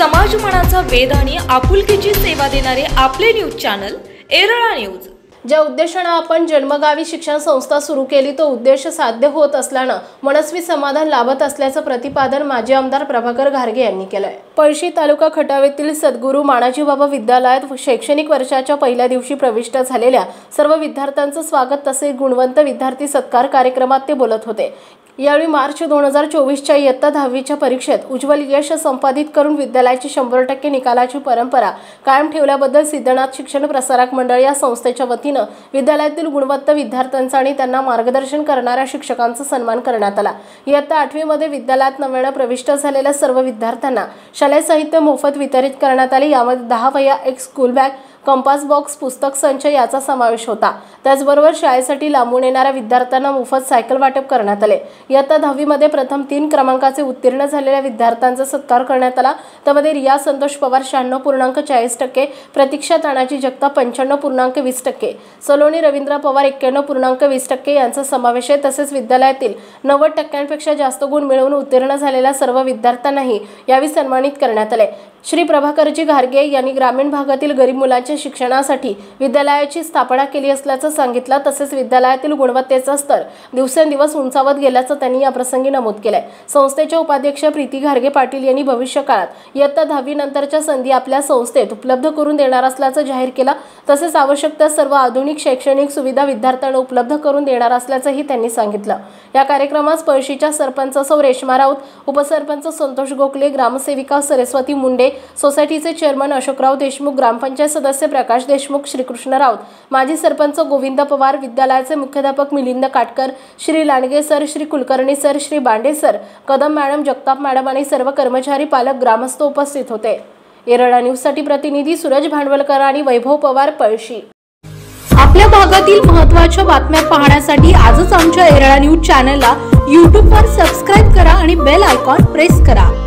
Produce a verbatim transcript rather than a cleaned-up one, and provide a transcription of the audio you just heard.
समाज मनाचा वेध आणि आपुलकीची सेवा देणारे आपले न्यूज चॅनल एरळा न्यूज। ज्या उद्देशाने आपण जन्मगावी शिक्षण संस्था सुरू केली तो उद्देश साध्य होत असल्याने मनस्वी समाधान लाभत असल्याचं प्रतिपादन माजी आमदार प्रभाकर घारगे यांनी केलंय। पळशी तालुका खटावेतील सद्गुरू मानाजी बाबा विद्यालयात शैक्षणिक वर्षाच्या पहिल्या दिवशी प्रविष्ट झालेल्या सर्व विद्यार्थ्यांचं स्वागत तसेच गुणवंत विद्यार्थी सत्कार कार्यक्रमात ते बोलत होते। यावेळी मार्च दोन हजार चोवीसच्या इयत्ता दहावीच्या परीक्षेत उज्ज्वल यश संपादित करून विद्यालयाची शंभर टक्के निकालाची परंपरा कायम ठेवल्याबद्दल सिद्धनाथ शिक्षण प्रसारक मंडळ या संस्थेच्या वतीनं विद्यालयातील गुणवंत विद्यार्थ्यांचा आणि त्यांना मार्गदर्शन करणाऱ्या शिक्षकांचा सन्मान करण्यात आला। इयत्ता आठवी मध्ये विद्यालयात नव्याने प्रविष्ट झालेल्या सर्व विद्यार्थ्यांना शालेय साहित्य मोफत वितरित करण्यात आले। यामध्ये दहा वह्या, एक स्कूल बॅग, कंपास बॉक्स, पुस्तक संच याचा समावेश होता। त्याचबरोबर शाळेसाठी लांबून येणाऱ्या विद्यार्थ्यांना मोफत सायकल वाटप करण्यात आले। इयत्ता दहावी मध्ये प्रथम तीन क्रमांकाचे उत्तीर्ण झालेल्या विद्यार्थ्यांचा सत्कार करण्यात आला। त्यामध्ये रिया संतोष पवार शहाण्णव पूर्णांक चाळीस टक्के, प्रतीक्षा तानाजी जगताप पंच्याण्णव पूर्णांक वीस टक्के, सलोनी रवींद्र पवार एक्क्याण्णव पूर्णांक वीस टक्के यांचा समावेश आहे। तसेच विद्यालयातील नव्वद टक्क्यांपेक्षा जास्त गुण मिळवून उत्तीर्ण झालेल्या सर्व विद्यार्थ्यांनाही यावेळी सन्मानित करण्यात आले। श्री प्रभाकरजी घारगे यांनी ग्रामीण भागातील गरीब मुलांच्या शिक्षणासाठी विद्यालयाची स्थापना केली असल्याचं सांगितलं। तसेच विद्यालयातील गुणवत्तेचा स्तर दिवसेंदिवस उंचावत गेल्याचं त्यांनी या प्रसंगी नमूद केलंय। संस्थेच्या उपाध्यक्ष प्रीती घारगे पाटील यांनी भविष्य काळात इयत्ता दहावी नंतरच्या संधी आपल्या संस्थेत उपलब्ध करून देणार असल्याचं जाहीर केलं। तसेच आवश्यक त्या सर्व आधुनिक शैक्षणिक सुविधा विद्यार्थ्यांना उपलब्ध करून देणार असल्याचंही त्यांनी सांगितलं। या कार्यक्रमात पळशीच्या सरपंच सौ रेश्मा राऊत, उपसरपंच संतोष गोखले, ग्रामसेविका सरस्वती मुंडे, सोसायटीचे चेअरमन अशोकराव देशमुख, ग्रामपंचायत सदस्य प्रकाश देशमुख, श्रीकृष्ण राऊत, माजी सरपंच गोविंद पवार, विद्यालयाचे मुख्याध्यापक Milind Katkar, Shri Landge sir, Shri Kulkarni sir, Shri Bande sir, Kadam madam, Jagtap madam आणि सर्व कर्मचारी, पालक, ग्रामस्थ उपस्थित होते। एरळा न्यूज साठी प्रतिनिधी सूरज भांडवलकर आणि वैभव पवार, पळशी। आपल्या भागातील महत्त्वाच्या बातम्या पाहण्यासाठी आजच आमच्या एरळा न्यूज चॅनलला यूट्यूब वर सबस्क्राइब करा आणि बेल आयकॉन प्रेस करा।